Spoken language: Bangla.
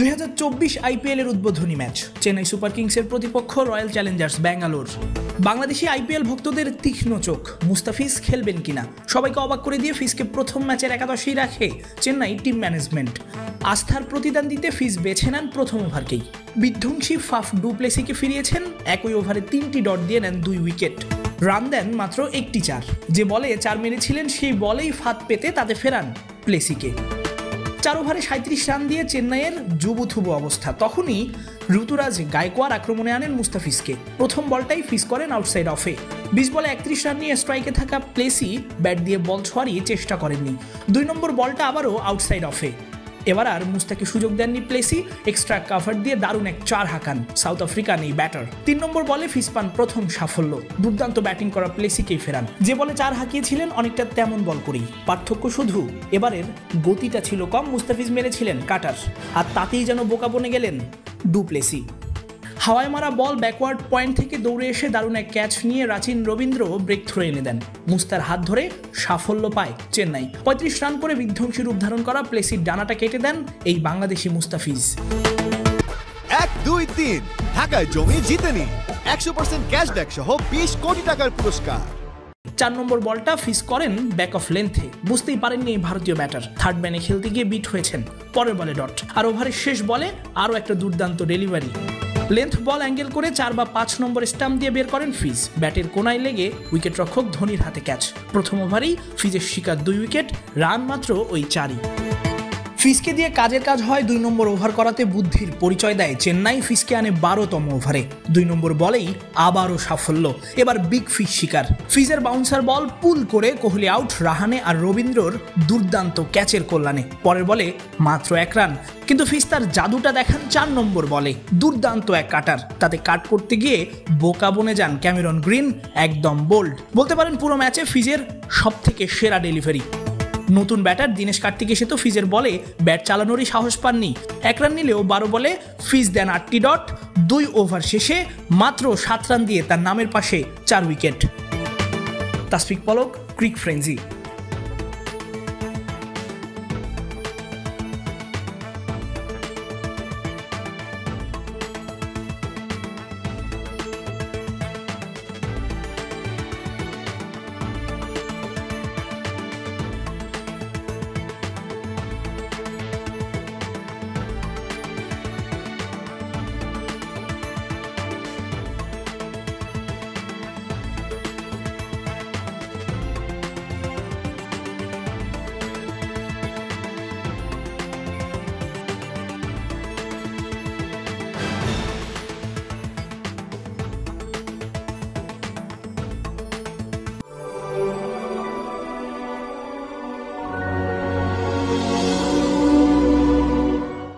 2024 আইপিএল এর উদ্বোধনী ম্যাচ চেন্নাই সুপার কিংসের প্রতিপক্ষ রয়্যাল চ্যালেঞ্জার্স ব্যাঙ্গালোর। বাংলাদেশি আইপিএল ভক্তদের তীক্ষ্ণ চোখ, মুস্তাফিজ খেলবেন কিনা। সবাইকে অবাক করে দিয়ে ফিজকে প্রথম ম্যাচের একাদশেই রাখে চেন্নাই টিম ম্যানেজমেন্ট। আস্থার প্রতিদান দিতে ফিজ বেছে নেন প্রথম ওভারকেই। বিধ্বংসী ফাফ ডু প্লেসিকে ফিরিয়েছেন, একই ওভারে 3টি ডট দিয়ে নেন 2 উইকেট। রান দেন মাত্র 1টি 4। যে বলে 4 মেরেছিলেন সেই বলেই ফাঁদ পেতে তাতে ফেরান প্লেসিকে। 4 ওভারে 37 রান দিয়ে চেন্নাইয়ের জুবুথুবু অবস্থা। তখনই ঋতুরাজ গায়কোয়াড় আক্রমণে আনেন মুস্তাফিজকে। প্রথম বলটাই ফিজ করেন আউটসাইড অফে। 20 বলে 31 রান নিয়ে স্ট্রাইকে থাকা প্লেসি ব্যাট দিয়ে বল ছোঁয়ারই চেষ্টা করেননি। 2 নম্বর বলটা আবারও আউটসাইড অফে। এবার আর মুস্তাকে সুযোগ দেননি প্লেসি। এক্সট্রা কাভার দিয়ে দারুণ এক 4 হাঁকান সাউথ আফ্রিকান এই ব্যাটার। 3 নম্বর বলে ফিজ পান প্রথম সাফল্য। দুর্দান্ত ব্যাটিং করা প্লেসিকেই ফেরান। যে বলে 4 হাঁকিয়েছিলেন অনেকটা তেমন বল করেই। পার্থক্য শুধু এবারের গতিটা ছিল কম, মুস্তাফিজ মেরেছিলেন কাটার, আর তাতেই যেন বোকা বনে গেলেন ডু প্লেসি। হাওয়ায় মারা বল ব্যাকওয়ার্ড পয়েন্ট থেকে দৌড়ে এসে দারুণ এক ক্যাচ নিয়ে রাচিন রবীন্দ্র ব্রেক থ্রো এনে দেন। মুস্তার হাত ধরে সাফল্য পায় চেন্নাই। 35 রান করে বিধ্বংসী রূপ ধারণ করা প্লেসির ডানাটা কেটে দেন এই বাংলাদেশি মুস্তাফিজ। 1-2-3 ঢাকায় জমি জিতে নিন 100% ক্যাশব্যাক সহ 20 কোটি টাকার পুরস্কার। 4 নম্বর বলটা ফিজ করেন ব্যাক অফ লেন্থে। বুঝতেই পারেননি এই ভারতীয় ব্যাটার। থার্ড ম্যানে খেলতে গিয়ে বিট হয়েছেন। পরের বলে ডট, আর ওভারের শেষ বলে আরও একটা দুর্দান্ত ডেলিভারি। লেন্থ বল অ্যাঙ্গেল করে 4 বা 5 নম্বর স্টাম্প দিয়ে বের করেন ফিজ। ব্যাটের কোনায় লেগে উইকেট রক্ষক ধোনির হাতে ক্যাচ। প্রথম ওভারেই ফিজের শিকার 2 উইকেট, রান মাত্র ওই 4ই। ফিজকে দিয়ে কাজের কাজ হয়। 2 নম্বর ওভার করাতে বুদ্ধির পরিচয় দেয় চেন্নাই। ফিজকে আনে 12তম ওভারে। 2 নম্বর বলেই আবারও সাফল্য। এবার বিগ ফিশ শিকার। ফিজের বাউন্সার বল পুল করে কোহলি আউট। রাহানে আর রবীন্দ্রর দুর্দান্ত ক্যাচের কল্যাণে। পরের বলে মাত্র 1 রান। কিন্তু ফিজ তার জাদুটা দেখান 4 নম্বর বলে। দুর্দান্ত এক কাটার, তাতে কাট করতে গিয়ে বোকা বনে যান ক্যামেরন গ্রিন। একদম বোল্ড, বলতে পারেন পুরো ম্যাচে ফিজের সবথেকে সেরা ডেলিভারি। নতুন ব্যাটার দিনেশ কার্তিক এসে তো ফিজের বলে ব্যাট চালানোরই সাহস পাননি। 1 রান নিলেও 12 বলে ফিজ দেন 8টি ডট। 2 ওভার শেষে মাত্র 7 রান দিয়ে তার নামের পাশে 4 উইকেট। তাসফিক পলক, ক্রিকফ্রেঞ্জি।